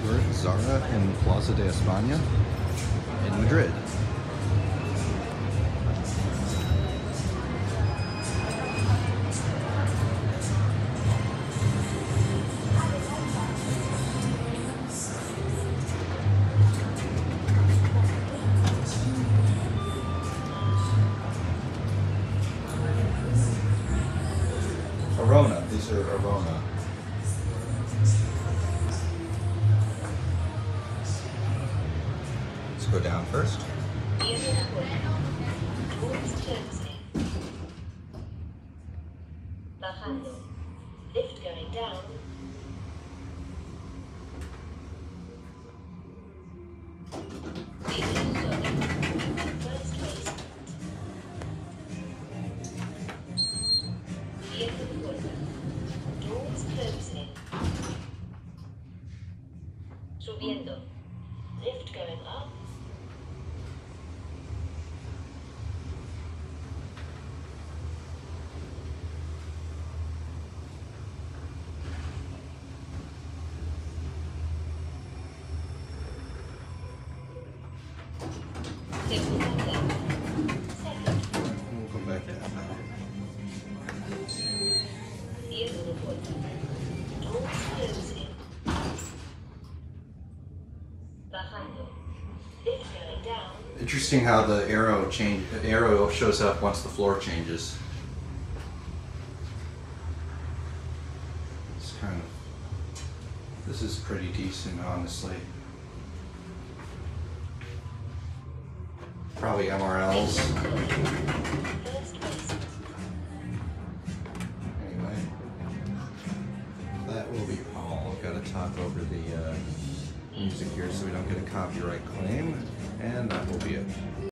We're at Zara in Plaza de España in Madrid. Orona, these are Orona. Let's go down first. Bajando. Lift going down. First place. Siguiente puerta. Doors closing. Subiendo. Lift going up. We'll go back down now. Interesting how the arrow shows up once the floor changes. It's kind of, this is pretty decent, honestly. Probably MRLs. Anyway, that will be all. I've got to talk over the music here so we don't get a copyright claim, and that will be it.